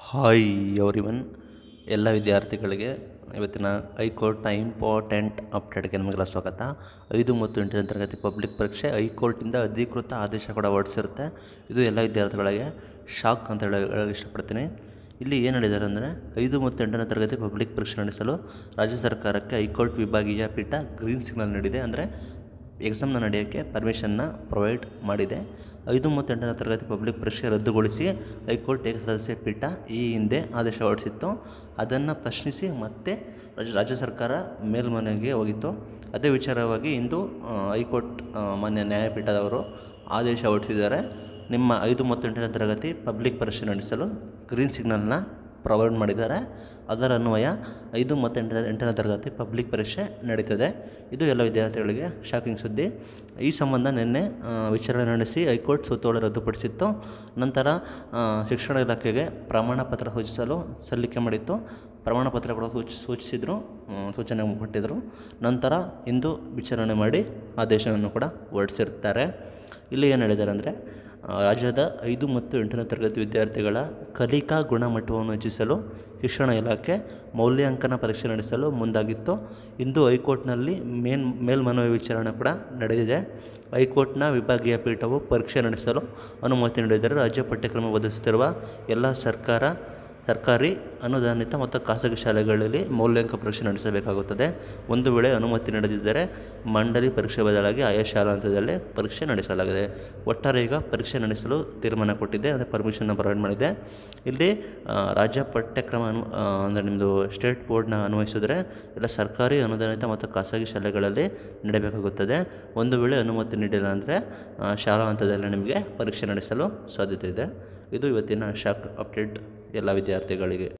Hi everyone, ಎಲ್ಲ ವಿದ್ಯಾರ್ಥಿಗಳಿಗೆ ಇವತ್ತಿನ ಹೈಕೋರ್ಟ್ನ ಇಂಪಾರ್ಟೆಂಟ್ ಅಪ್ಡೇಟ್ಗೆ ನಿಮಗೆಲ್ಲ ಸ್ವಾಗತ. 5 ಮತ್ತು 8ನೇ ತರಗತಿ ಪಬ್ಲಿಕ್ ಪರೀಕ್ಷೆ ಹೈಕೋರ್ಟಿಂದ ಅಧಿಕೃತ ಆದೇಶ ಕೂಡ ಹೊರಡಿಸಿರುತ್ತೆ. ಇದು ಎಲ್ಲ ವಿದ್ಯಾರ್ಥಿಗಳಿಗೆ ಶಾಕ್ ಅಂತ ಹೇಳೋಕ್ಕೆ ಇಷ್ಟಪಡ್ತೀನಿ. ಇಲ್ಲಿ ಏನು ಹೇಳಿದ್ದಾರೆ ಅಂದರೆ, 5 ಮತ್ತು 8ನೇ ತರಗತಿ ಪಬ್ಲಿಕ್ ಪರೀಕ್ಷೆ ನಡೆಸಲು ರಾಜ್ಯ ಸರ್ಕಾರಕ್ಕೆ ಹೈಕೋರ್ಟ್ ವಿಭಾಗೀಯ ಪೀಠ ಗ್ರೀನ್ ಸಿಗ್ನಲ್ ನೀಡಿದೆ. ಅಂದರೆ ಎಕ್ಸಾಮ್ನ ನಡೆಯೋಕ್ಕೆ ಪರ್ಮಿಷನ್ನ ಪ್ರೊವೈಡ್ ಮಾಡಿದೆ. 5 ಮತ್ತು 8ನೇ ತರಗತಿ ಪಬ್ಲಿಕ್ ಪರೀಕ್ಷೆ ರದ್ದುಗೊಳಿಸಿ ಹೈಕೋರ್ಟ್ ಏಕಸದಸ್ಯ ಪೀಠ ಈ ಹಿಂದೆ ಆದೇಶ ಹೊರಡಿಸಿತ್ತು. ಅದನ್ನು ಪ್ರಶ್ನಿಸಿ ಮತ್ತೆ ರಾಜ್ಯ ಸರ್ಕಾರ ಮೇಲ್ಮನೆಗೆ ಹೋಗಿತ್ತು. ಅದೇ ವಿಚಾರವಾಗಿ ಇಂದು ಹೈಕೋರ್ಟ್ ಮಾನ್ಯ ನ್ಯಾಯಪೀಠದವರು ಆದೇಶ ಹೊರಡಿಸಿದ್ದಾರೆ. ನಿಮ್ಮ 5 ಮತ್ತು 8ನೇ ತರಗತಿ ಪಬ್ಲಿಕ್ ಪರೀಕ್ಷೆ ನಡೆಸಲು ಗ್ರೀನ್ ಸಿಗ್ನಲ್ನ ಪ್ರೊವೈಡ್ ಮಾಡಿದ್ದಾರೆ. ಅದರ ಅನ್ವಯ 5 ಮತ್ತು 8ನೇ ತರಗತಿ ಪಬ್ಲಿಕ್ ಪರೀಕ್ಷೆ ನಡೀತದೆ. ಇದು ಎಲ್ಲ ವಿದ್ಯಾರ್ಥಿಗಳಿಗೆ ಶಾಕಿಂಗ್ ಸುದ್ದಿ. ಈ ಸಂಬಂಧ ನಿನ್ನೆ ವಿಚಾರಣೆ ನಡೆಸಿ ಹೈಕೋರ್ಟ್ ಸುತ್ತೋಲೆ ರದ್ದುಪಡಿಸಿತ್ತು. ನಂತರ ಶಿಕ್ಷಣ ಇಲಾಖೆಗೆ ಪ್ರಮಾಣ ಪತ್ರ ಸೂಚಿಸಲು ಸಲ್ಲಿಕೆ ಮಾಡಿತ್ತು. ಪ್ರಮಾಣ ಪತ್ರ ಕೂಡ ಸೂಚನೆ ಕೊಟ್ಟಿದ್ದರು. ನಂತರ ಇಂದು ವಿಚಾರಣೆ ಮಾಡಿ ಆದೇಶವನ್ನು ಕೂಡ ಹೊರಡಿಸಿರ್ತಾರೆ. ಇಲ್ಲಿ ಏನು ಹೇಳಿದ್ದಾರೆ ಅಂದರೆ, ರಾಜ್ಯದ 5 ಮತ್ತು 8ನೇ ತರಗತಿ ವಿದ್ಯಾರ್ಥಿಗಳ ಕಲಿಕಾ ಗುಣಮಟ್ಟವನ್ನು ಹೆಚ್ಚಿಸಲು ಶಿಕ್ಷಣ ಇಲಾಖೆ ಮೌಲ್ಯಾಂಕನ ಪರೀಕ್ಷೆ ನಡೆಸಲು ಮುಂದಾಗಿತ್ತು. ಇಂದು ಹೈಕೋರ್ಟ್ನಲ್ಲಿ ಮೇಲ್ಮನವಿ ವಿಚಾರಣೆ ಕೂಡ ನಡೆದಿದೆ. ಹೈಕೋರ್ಟ್ನ ವಿಭಾಗೀಯ ಪೀಠವು ಪರೀಕ್ಷೆ ನಡೆಸಲು ಅನುಮತಿ ನೀಡಿದರೆ ರಾಜ್ಯ ಪಠ್ಯಕ್ರಮ ಒದಗಿಸುತ್ತಿರುವ ಎಲ್ಲ ಸರ್ಕಾರಿ ಅನುದಾನಿತ ಮತ್ತು ಖಾಸಗಿ ಶಾಲೆಗಳಲ್ಲಿ ಮೌಲ್ಯಾಂಕ ಪರೀಕ್ಷೆ ನಡೆಸಬೇಕಾಗುತ್ತದೆ. ಒಂದು ವೇಳೆ ಅನುಮತಿ ನೀಡದಿದ್ದರೆ ಮಂಡಳಿ ಪರೀಕ್ಷೆ ಬದಲಾಗಿ ಆಯಾ ಶಾಲಾ ಹಂತದಲ್ಲೇ ಪರೀಕ್ಷೆ ನಡೆಸಲಾಗಿದೆ. ಒಟ್ಟಾರೆ ಈಗ ಪರೀಕ್ಷೆ ನಡೆಸಲು ತೀರ್ಮಾನ ಕೊಟ್ಟಿದೆ, ಅಂದರೆ ಪರ್ಮಿಷನ್ನ ಪ್ರೊವೈಡ್ ಮಾಡಿದೆ. ಇಲ್ಲಿ ರಾಜ್ಯ ಪಠ್ಯಕ್ರಮ ಅಂದರೆ ನಿಮ್ಮದು ಸ್ಟೇಟ್ ಬೋರ್ಡ್ನ ಅನ್ವಯಿಸಿದ್ರೆ ಎಲ್ಲ ಸರ್ಕಾರಿ ಅನುದಾನಿತ ಮತ್ತು ಖಾಸಗಿ ಶಾಲೆಗಳಲ್ಲಿ ನಡೆಯಬೇಕಾಗುತ್ತದೆ. ಒಂದು ವೇಳೆ ಅನುಮತಿ ನೀಡಿಲ್ಲ ಅಂದರೆ ಶಾಲಾ ಹಂತದಲ್ಲೇ ನಿಮಗೆ ಪರೀಕ್ಷೆ ನಡೆಸಲು ಸಾಧ್ಯತೆ ಇದೆ. ಇದು ಇವತ್ತಿನ ಶಾಕ್ ಅಪ್ಡೇಟ್ ಎಲ್ಲ ವಿದ್ಯಾರ್ಥಿಗಳಿಗೆ.